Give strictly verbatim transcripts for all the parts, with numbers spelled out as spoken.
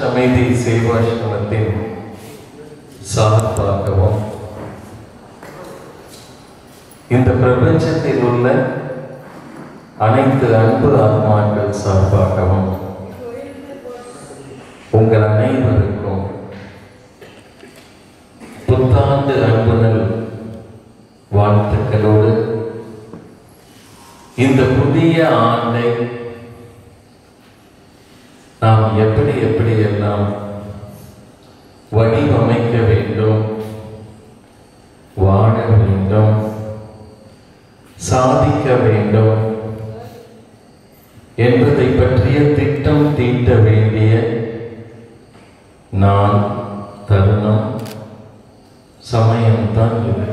சமிதி சேவாசிரமத்தின் சார்பாகவும் இந்த பிரபஞ்சத்தில் உள்ள அனைத்து அன்பு ஆத்மாக்கள் சார்பாகவும் உங்கள் அனைவருக்கும் புத்தாண்டு அன்புணல் வாழ்த்துக்களோடு இந்த புதிய ஆண்டை நாம் எப்படி எப்படி எல்லாம் வடிவமைக்க வேண்டும், வாழ வேண்டும், சாதிக்க வேண்டும் என்பதை பற்றிய திட்டம் தீட்ட வேண்டிய நான் தருணம் சமயம்தான் இது.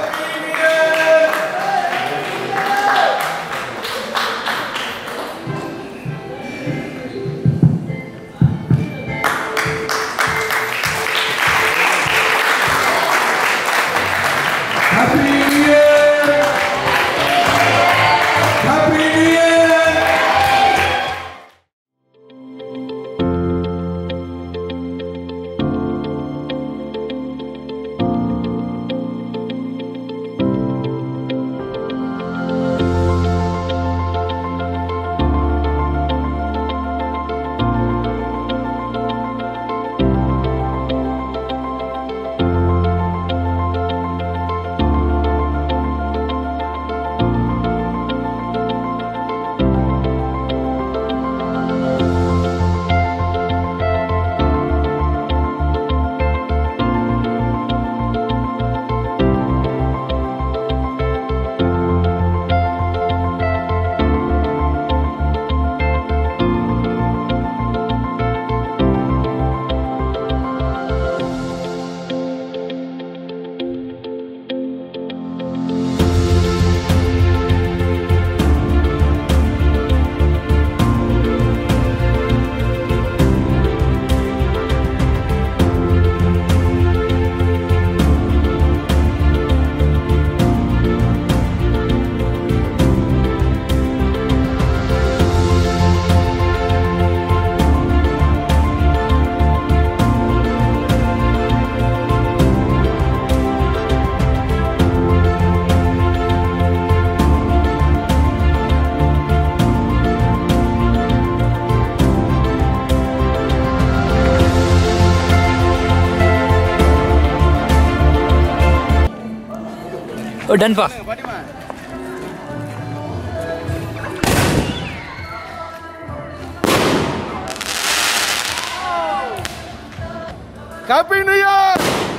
Oh, done pa. Happy New Year!